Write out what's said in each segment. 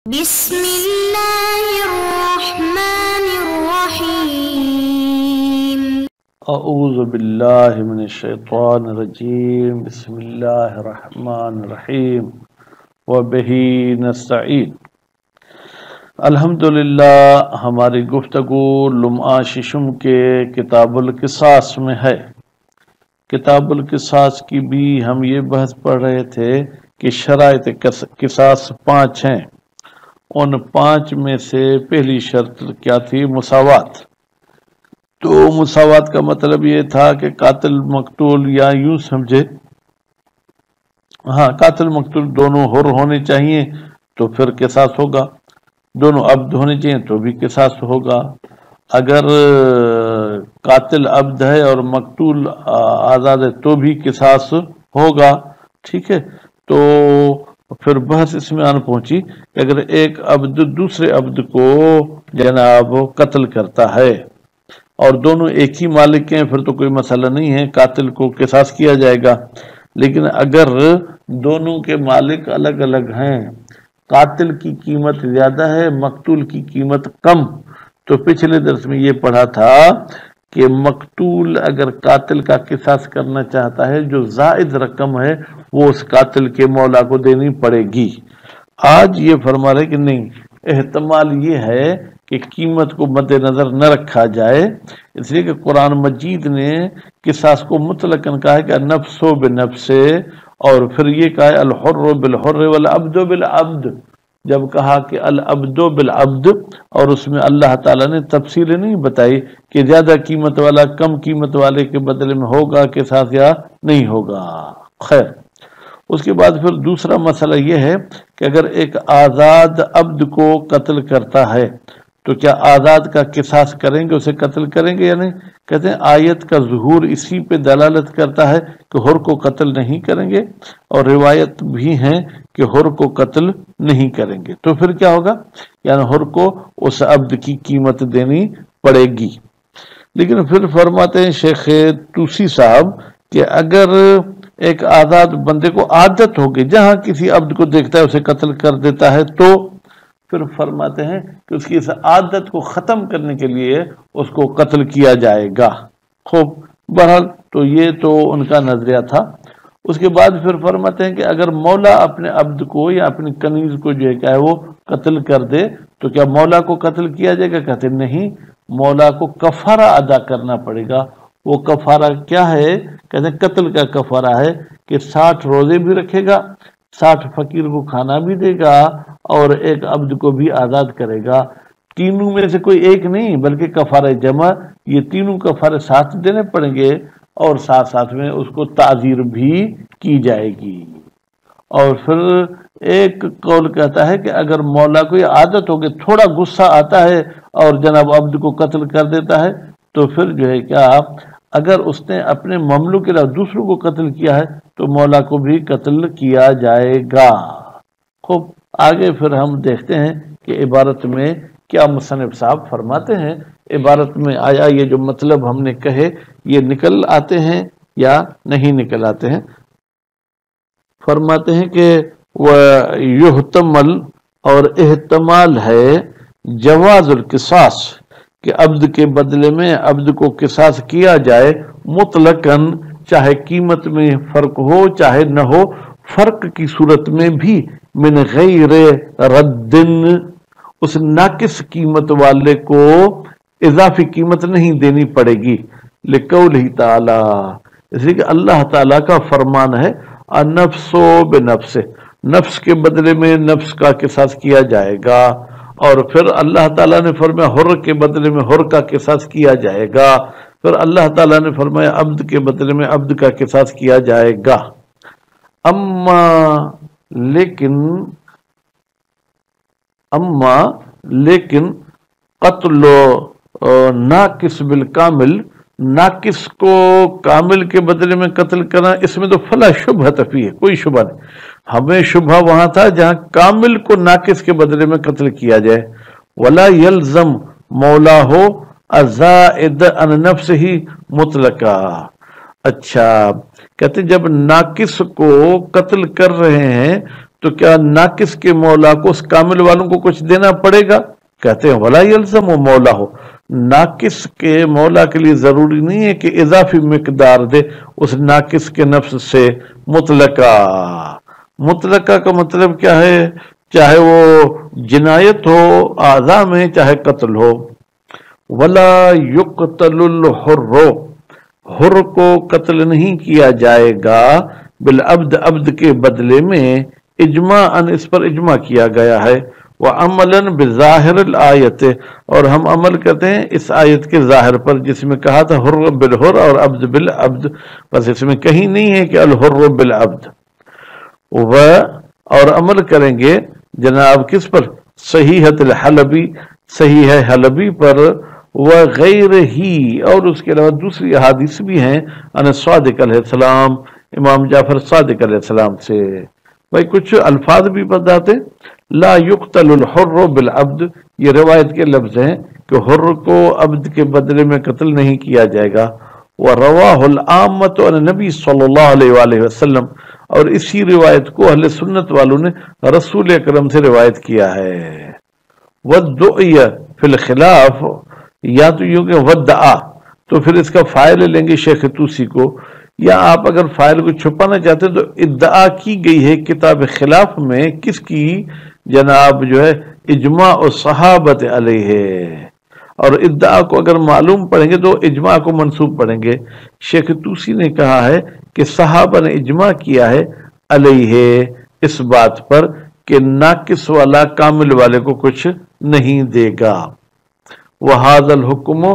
بسم اللہ الرحمن الرحیم اعوذ باللہ من الشیطان الرجیم بسم اللہ الرحمن الرحیم وبہ نستعین۔ الحمدللہ ہماری گفتگو لمعہ ششم کے کتاب القصاص میں ہے۔ کتاب القصاص کی بھی ہم یہ بحث پڑھ رہے تھے کہ شرائط قصاص 5 ہیں۔ ان 5 میں سے پہلی شرط کیا تھی؟ مساوات۔ تو مساوات کا مطلب یہ تھا کہ قاتل مقتول، یا یوں سمجھے قاتل مقتول دونوں حر ہونے چاہیے تو پھر قصاص ہوگا، دونوں عبد ہونے چاہیے تو بھی قصاص ہوگا۔ اگر قاتل عبد ہے اور مقتول آزاد ہے تو بھی قصاص ہوگا، ٹھیک ہے۔ تو پھر بحث اس میں آن پہنچی کہ اگر ایک عبد دوسرے عبد کو جناب قتل کرتا ہے اور دونوں ایک ہی مالک ہیں پھر تو کوئی مسئلہ نہیں ہے، قاتل کو قصاص کیا جائے گا۔ لیکن اگر دونوں کے مالک الگ الگ ہیں، قاتل کی قیمت زیادہ ہے، مقتول کی قیمت کم، تو پچھلے درس میں یہ پڑھا تھا کہ مقتول اگر قاتل کا قصاص کرنا چاہتا ہے جو زائد رقم ہے وہ اس قاتل کے مولا کو دینی پڑے گی۔ آج یہ فرما رہے کہ نہیں، احتمال یہ ہے کہ قیمت کو مد نظر نہ رکھا جائے، اس لیے کہ قرآن مجید نے قصاص کو مطلقاً کہا ہے کہ نفس بنفس، اور پھر یہ کہا ہے الحر بالحر والعبد بالعبد۔ جب کہا کہ العبد بالعبد اور اس میں اللہ تعالیٰ نے تفصیل نہیں بتائی کہ زیادہ قیمت والا کم قیمت والے کے بدلے میں ہوگا قصاص یا نہیں ہوگا۔ خیر، اس کے بعد پھر دوسرا مسئلہ یہ ہے کہ اگر ایک آزاد عبد کو قتل کرتا ہے تو کیا آزاد کا قصاص کریں گے، اسے قتل کریں گے یا نہیں؟ کہتے ہیں آیت کا ظہور اسی پہ دلالت کرتا ہے کہ حر کو قتل نہیں کریں گے، اور روایت بھی ہیں کہ حر کو قتل نہیں کریں گے۔ تو پھر کیا ہوگا؟ یعنی حر کو اس عبد کی قیمت دینی پڑے گی۔ لیکن پھر فرماتے ہیں شیخ توسی صاحب کہ اگر ایک آزاد بندے کو عادت ہوگی جہاں کسی عبد کو دیکھتا ہے اسے قتل کر دیتا ہے، تو پھر فرماتے ہیں کہ اس کی اس عادت کو ختم کرنے کے لیے اس کو قتل کیا جائے گا۔ خوب، بہرحال تو یہ تو ان کا نظریہ تھا۔ اس کے بعد پھر فرماتے ہیں کہ اگر مولا اپنے عبد کو یا اپنی کنیز کو جو ہے کیا ہے وہ قتل کر دے تو کیا مولا کو قتل کیا جائے گا؟ کہتے نہیں، مولا کو کفارہ ادا کرنا پڑے گا۔ وہ کفارہ کیا ہے؟ کہتے ہیں قتل کا کفارہ ہے کہ 60 روزے بھی رکھے گا، 60 فقیر کو کھانا بھی دے گا، اور ایک عبد کو بھی آزاد کرے گا۔ تینوں میں سے کوئی ایک نہیں بلکہ کفارہ جمع، یہ تینوں کفارے ساتھ دینے پڑیں گے، اور ساتھ ساتھ میں اس کو تعزیر بھی کی جائے گی۔ اور پھر ایک قول کہتا ہے کہ اگر مولا کو یہ عادت ہوگی، تھوڑا غصہ آتا ہے اور جناب عبد کو قتل کر دیتا ہے، تو پھر جو ہے کیا اگر اس نے اپنے مملوک کے علاوہ دوسروں کو قتل کیا ہے تو مولا کو بھی قتل کیا جائے گا۔ خوب، آگے پھر ہم دیکھتے ہیں کہ عبارت میں کیا مصنف صاحب فرماتے ہیں۔ عبارت میں آیا یہ جو مطلب ہم نے کہے یہ نکل آتے ہیں یا نہیں نکل آتے ہیں؟ فرماتے ہیں کہ وَيُحْتَمَلْ، اور احتمال ہے جواز القصاص، کہ عبد کے بدلے میں عبد کو قصاص کیا جائے مطلقاً، چاہے قیمت میں فرق ہو چاہے نہ ہو، فرق کی صورت میں بھی، من غیر رد، اس ناقص قیمت والے کو اضافی قیمت نہیں دینی پڑے گی، لقولہ تعالی، اس لیے کہ اللہ تعالیٰ کا فرمان ہے النفس بنفس، نفس کے بدلے میں نفس کا قصاص کیا جائے گا، اور پھر اللہ تعالیٰ نے فرمایا حر کے بدلے میں حر کا قصاص کیا جائے گا، پھر اللہ تعالیٰ نے فرمایا عبد کے بدلے میں عبد کا قصاص کیا جائے گا۔ اما لیکن قتل ناقص بالکامل، ناقص کو کامل کے بدلے میں قتل کرنا، اس میں تو فلا شبہۃ فیہ، کوئی شبہ نہیں۔ ہمیں شبہ وہاں تھا جہاں کامل کو ناقص کے بدلے میں قتل کیا جائے۔ ولا یلزم مولا ہو الزائد عن نفسہ مطلقا، اچھا کہتے جب ناقص کو قتل کر رہے ہیں تو کیا ناقص کے مولا کو اس کامل والوں کو کچھ دینا پڑے گا؟ کہتے ہیں ولا یلزم و مولا ہو، ناقص کے مولا کے لیے ضروری نہیں ہے کہ اضافی مقدار دے اس ناقص کے نفس سے مطلقہ۔ مطلقہ کا مطلب کیا ہے؟ چاہے وہ جنایت ہو اعضاء میں، چاہے قتل ہو۔ ولا یقتل الحر، حر کو قتل نہیں کیا جائے گا بالعبد، عبد کے بدلے میں، اجماعاً اس پر اجماع کیا گیا ہے، وعملاً بظاہر الآیت، اور ہم عمل کرتے ہیں اس آیت کے ظاہر پر جس میں کہا تھا حر بالحر اور عبد بالعبد، بس اس میں کہیں نہیں ہے کہ الحر بالعبد۔ اور عمل کریں گے جناب کس پر؟ صحیحۃ الحلبی، صحیح حلبی پر، وغیر ہی، اور اس کے علاوہ دوسری احادیث بھی ہیں ان صادق علیہ السلام، امام جعفر صادق علیہ السلام سے۔ بھائی کچھ الفاظ بھی بتاتے، لا یقتل الحر بالعبد، یہ روایت کے لفظ ہیں کہ حر کو عبد کے بدلے میں قتل نہیں کیا جائے گا۔ وَرَوَاهُ الْعَامَّةُ عَنِ النَّبِي صلی اللہ علیہ وآلہ وسلم، اور اسی روایت کو اہل سنت والوں نے رسول اکرم سے روایت کیا ہے۔ وَالدُّعِيَ فی الخلاف، یا تو یوں کہ ودعا، تو پھر اس کا فائل لیں گے شیخ طوسی کو، یا آپ اگر فائل کو چھپانا چاہتے تو ادعا کی گئی ہے کتاب خلاف میں، کس کی؟ جناب جو ہے اجماع و صحابت علیہ، اور ادعا کو اگر معلوم پڑھیں گے تو اجماع کو منسوب پڑھیں گے۔ شیخ طوسی نے کہا ہے کہ صحابہ نے اجماع کیا ہے علیہ، اس بات پر کہ ناقص والا کامل والے کو کچھ نہیں دے گا۔ وَهَذَا الْحُكْمُ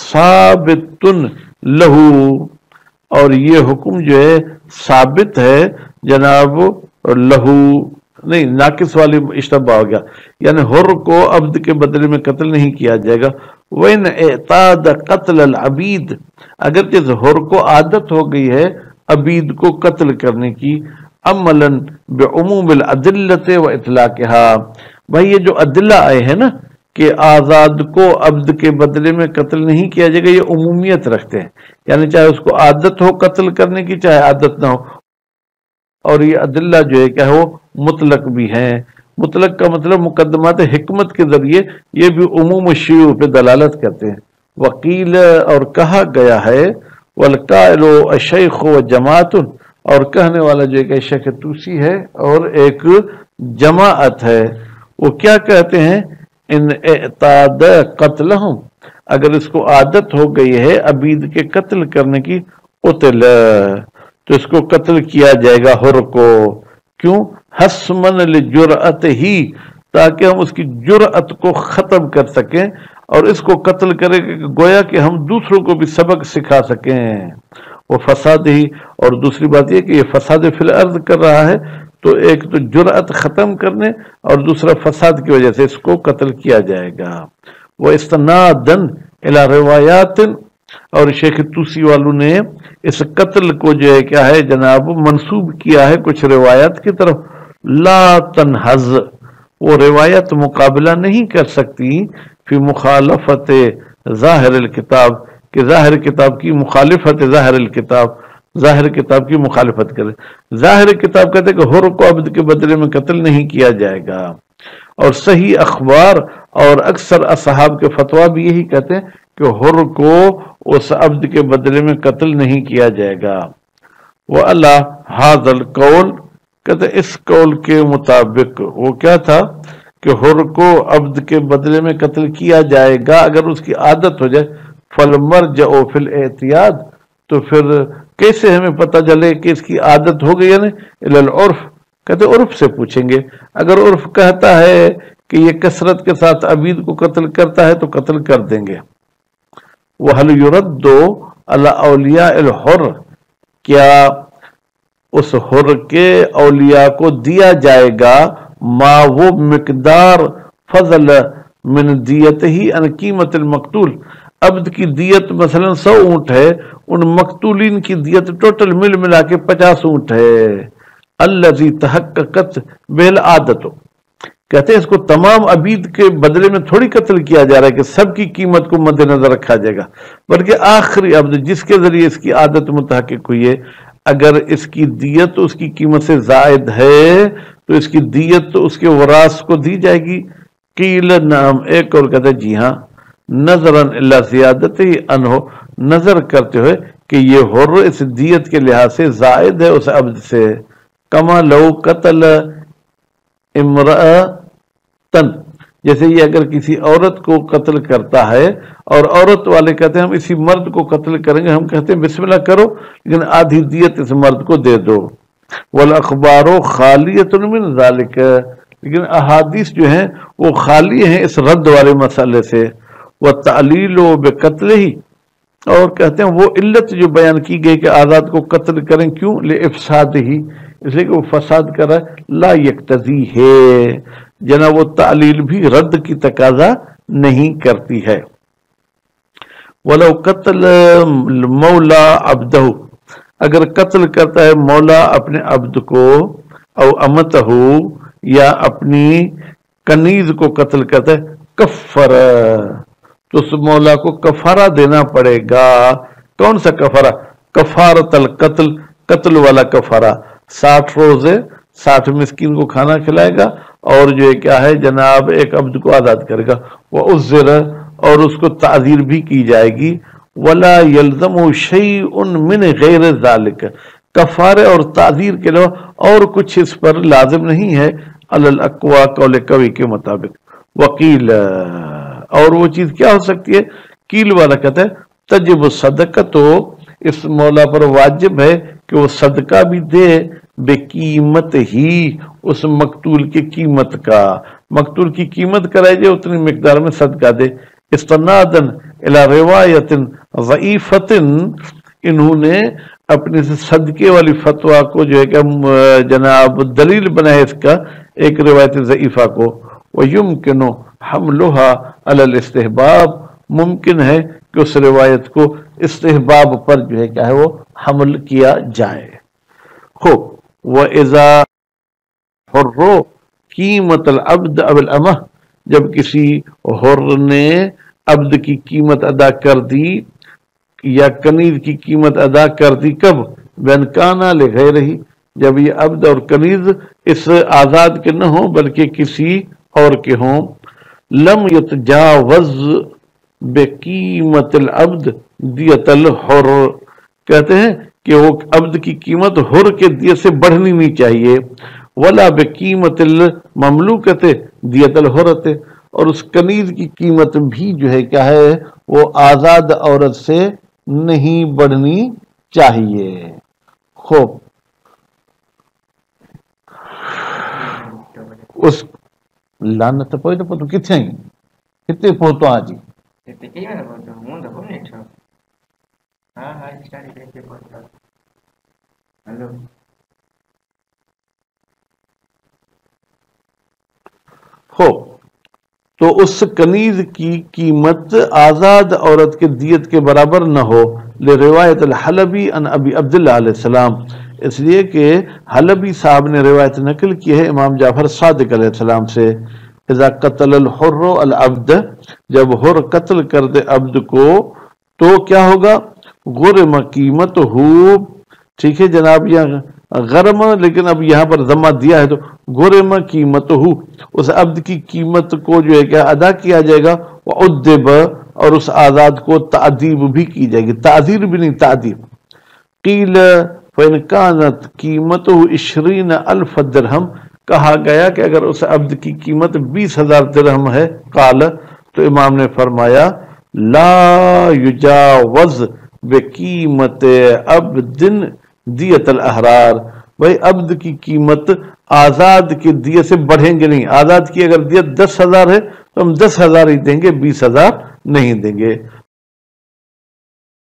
ثَابِتٌ لَهُ، اور یہ حکم جو ہے ثابت ہے جناب لہو، نہیں ناقص والی اشتباہ ہو گیا، یعنی حر کو عبد کے بدلے میں قتل نہیں کیا جائے گا۔ وَإِنْ اعْتَادَ قَتْلَ الْعَبِيدِ، اگرچہ حر کو عادت ہو گئی ہے عبید کو قتل کرنے کی، عملاً بعموم الادلة واطلاقها، بھائی یہ جو ادلہ آئے ہیں نا کہ آزاد کو عبد کے بدلے میں قتل نہیں کیا جائے گا، یہ عمومیت رکھتے ہیں، یعنی چاہے اس کو عادت ہو قتل کرنے کی چاہے عادت نہ ہو، اور یہ ادلہ جو ہے کیا ہے وہ مطلق بھی ہیں۔ مطلق کا مطلب مقدمات حکمت کے ذریعے یہ بھی عموم الشیوع پہ دلالت کرتے ہیں۔ وکیل، اور کہا گیا ہے، والقائل الشیخ و جماعت، اور کہنے والا جو ہے شیخ طوسی ہے اور ایک جماعت ہے، وہ کیا کہتے ہیں؟ ان اعتاد قتلہم، اگر اس کو عادت ہو گئی ہے عبید کے قتل کرنے کی، قتل، تو اس کو قتل کیا جائے گا حر کو، کیوں؟ حسمن لجرأت ہی، تاکہ ہم اس کی جرأت کو ختم کر سکیں اور اس کو قتل کرے گویا کہ ہم دوسروں کو بھی سبق سکھا سکیں۔ وہ فساد ہی، اور دوسری بات یہ کہ یہ فساد فی الارض کر رہا ہے، تو ایک تو جرأت ختم کرنے اور دوسرا فساد کی وجہ سے اس کو قتل کیا جائے گا۔ وہ استنادن الی روایات، اور شیخ طوسی والوں نے اس قتل کو جو ہے کیا ہے جناب منسوب کیا ہے کچھ روایات کی طرف، لا تنحز، وہ روایت مقابلہ نہیں کر سکتی فی مخالفت ظاہر الکتاب، کہ ظاہر کتاب کی مخالفت، ظاہر الکتاب، ظاہر کتاب کی مخالفت کرے۔ ظاہر کتاب کہتے ہیں کہ حر کو عبد کے بدلے میں قتل نہیں کیا جائے گا، اور صحیح اخبار اور اکثر اصحاب کے فتویٰ بھی یہی کہتے ہیں کہ حر کو اس عبد کے بدلے میں قتل نہیں کیا جائے گا۔ وَعَلَى هَذَا الْقَوْلِ، کہتے ہیں اس قول کے مطابق، وہ کیا تھا کہ حر کو عبد کے بدلے میں قتل کیا جائے گا اگر اس کی عادت ہو جائے، فَالْمَرْجَعُ فِي الْاعْتِيَادِ، تو پھر کیسے ہمیں پتہ چلے کہ اس کی عادت ہو گئی ہے نا؟ اِلَى الْعُرْفِ، کہتے عرف سے پوچھیں گے، اگر عرف کہتا ہے کہ یہ کثرت کے ساتھ عبید کو قتل کرتا ہے تو قتل کر دیں گے۔ وَهَلْ يُرَدُّ عَلَى أَوْلِيَاءِ الْحُرِّ، کیا اس حر کے اولیاء کو دیا جائے گا ما وہ مقدار فضل من دیت ہی ان قیمت المقتول، عبد کی دیت مثلا 100 اونٹ ہے، ان مقتولین کی دیت ٹوٹل مل ملا کے 50 اونٹ ہے، الذی تحققت بالعادت، کہتے ہیں اس کو تمام عبید کے بدلے میں تھوڑی قتل کیا جا رہا ہے کہ سب کی قیمت کو مد نظر رکھا جائے گا، بلکہ آخری عبد جس کے ذریعے اس کی عادت متحقق ہوئی ہے، اگر اس کی دیت اس کی قیمت سے زائد ہے تو اس کی دیت تو اس کے وراث کو دی جائے گی. قیل نعم، ایک اور کہتے جی ہاں، نظراً الی زیادتی عنہ، نظر کرتے ہوئے کہ یہ حر اس دیت کے لحاظ سے زائد ہے اس عبد سے. کما لو قتل امرأتن، جیسے یہ اگر کسی عورت کو قتل کرتا ہے اور عورت والے کہتے ہیں ہم اسی مرد کو قتل کریں گے، ہم کہتے ہیں بسم اللہ کرو لیکن آدھی دیت اس مرد کو دے دو. والاخبار خالیۃ من ذالک، لیکن احادیث جو ہیں وہ خالی ہیں اس رد والے مسئلے سے. والتعلیل بقتلہ، اور کہتے ہیں وہ علت جو بیان کی گئی کہ آزاد کو قتل کریں، کیوں؟ لافساد ہی، اس لیے کہ وہ فساد کر رہا ہے. لا یقتضی ہے، جناب وہ تعلیل بھی رد کی تقاضا نہیں کرتی ہے. ولو قتل مولا عبدہ، اگر قتل کرتا ہے مولا اپنے عبد کو، او امتہ، یا اپنی کنیز کو قتل کرتا ہے، کفر، تو اس مولا کو کفارہ دینا پڑے گا. کون سا کفارہ؟ کفارۃ القتل، قتل والا کفارہ. 60 روزے 60 مسکین کو کھانا کھلائے گا، اور جو کیا ہے جناب ایک عبد کو آزاد کرے گا. وعذر، اور اس کو تعذیر بھی کی جائے گی. ولا یلزم شیء من غیر ذلک، کفارے اور تعذیر کے علاوہ اور کچھ اس پر لازم نہیں ہے. علی الاقوی، قول قوی کے مطابق. وقیل، اور وہ چیز کیا ہو سکتی ہے؟ کیل والا کہتا ہے تجب صدقہ، تو اس مولا پر واجب ہے کہ وہ صدقہ بھی دے، بے قیمت ہی، اس مقتول کی قیمت کا، مقتول کی قیمت کرائی جائے اتنی مقدار میں صدقہ دے. استنادن الی روایت ضعیفۃ، انہوں نے اپنے صدقے والی فتویٰ کو جو ہے کہ جناب دلیل بنائے اس کا ایک روایت ضعیفہ کو. وَيُمْكِنُ حَمْلُهَا عَلَى الْاِسْتِحْبَابِ، ممکن ہے کہ اس روایت کو استحباب پر جو ہے کیا ہے وہ حمل کیا جائے. ہو وَإِذَا حُرُّ قیمت العبد او الامہ، جب کسی حر نے عبد کی قیمت ادا کر دی یا کنیز کی قیمت ادا کر دی، کب؟ بین کانا لغیرہ، جب یہ عبد اور کنیز اس آزاد کے نہ ہوں بلکہ کسی اور کے ہوں. لم یتجاوز بقیمت العبد دیت الحر، کہتے ہیں کہ وہ عبد کی قیمت حر کے دیت سے بڑھنی نہیں چاہیے. ولا بقیمت المملوکت دیت الحرت، اور اس کنیز کی قیمت بھی جو ہے کیا ہے وہ آزاد عورت سے نہیں بڑھنی چاہیے. خوب اس لعنت پوئی تو پتو کتنے ہیں کتنے پہنچو آج ہو. تو اس کنیز کی قیمت آزاد عورت کے دیت کے برابر نہ ہو. لروایت الحلبی عن ابی عبداللہ علیہ السلام، اس لیے کہ حلبی صاحب نے روایت نقل کی ہے امام جعفر صادق علیہ السلام سے. اذا قتل الحر العبد، جب حر قتل کر دے عبد کو تو کیا ہوگا؟ غرم قیمت ہو، ٹھیک ہے جناب، یہ غرم لیکن اب یہاں پر ضمہ دیا ہے تو غرم قیمت ہو، اس عبد کی قیمت کو جو ہے کیا ادا کیا جائے گا. وعدب، اور اس آزاد کو تعذیب بھی کی جائے گی، تعذیر بھی نہیں تعذیب. قیل فإن كانت قیمته 20,000 درہم، کہا گیا کہ اگر اس عبد کی قیمت 20,000 درہم ہے. قال، تو امام نے فرمایا لا یجاوز بقیمت عبد دیت الاحرار، بھائی عبد کی قیمت آزاد کی دیت سے بڑھیں گے نہیں. آزاد کی اگر دیت 10,000 ہے تو ہم 10,000 ہی دیں گے، 20,000 نہیں دیں گے.